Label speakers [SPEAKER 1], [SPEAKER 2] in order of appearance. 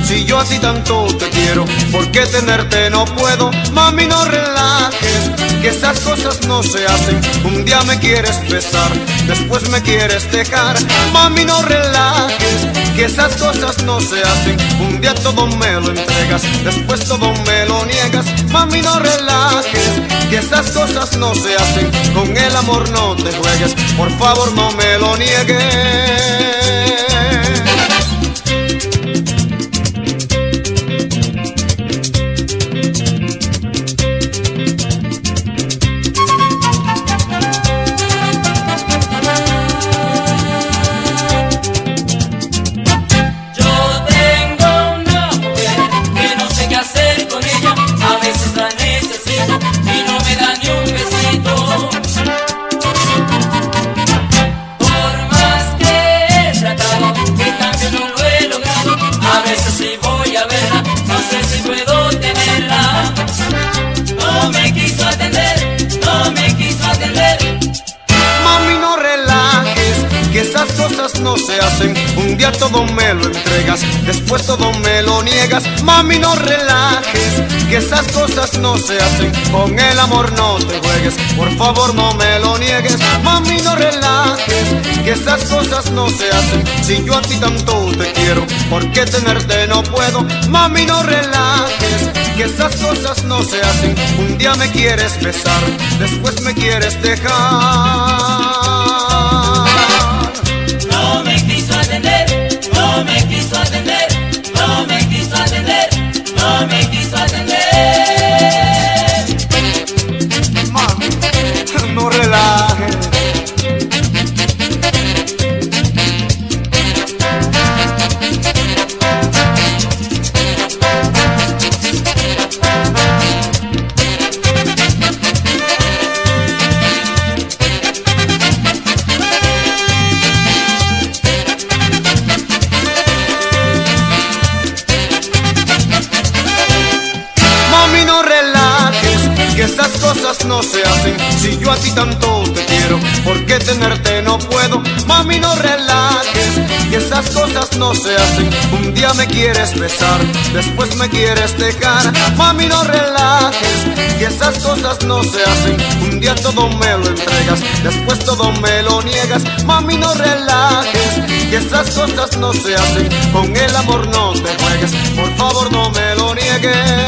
[SPEAKER 1] si yo a ti tanto te quiero? ¿Por qué tenerte no puedo? Mami, no relajes, que esas cosas no se hacen. Un día me quieres besar, después me quieres dejar. Mami, no relajes, que esas cosas no se hacen. Un día todo me lo entregas, después todo me lo niegas. Mami, no relajes, que esas cosas no se hacen. Con el amor no te juegues, por favor no me lo niegues. Esas cosas no se hacen, un día todo me lo entregas, después todo me lo niegas. Mami, no relajes, que esas cosas no se hacen. Con el amor no te juegues, por favor no me lo niegues. Mami, no relajes, que esas cosas no se hacen. Si yo a ti tanto te quiero, ¿por qué tenerte no puedo? Mami, no relajes, que esas cosas no se hacen. Un día me quieres besar, después me quieres dejar.
[SPEAKER 2] No me quiso atender, no me quiso atender, no me quiso atender, no me quiso atender.
[SPEAKER 1] Mami, no relajes. Que esas cosas no se hacen, si yo a ti tanto te quiero, ¿por qué tenerte no puedo? Mami, no relajes, que esas cosas no se hacen. Un día me quieres besar, después me quieres dejar. Mami, no relajes, que esas cosas no se hacen. Un día todo me lo entregas, después todo me lo niegas. Mami, no relajes, que esas cosas no se hacen. Con el amor no te juegues, por favor no me lo niegues.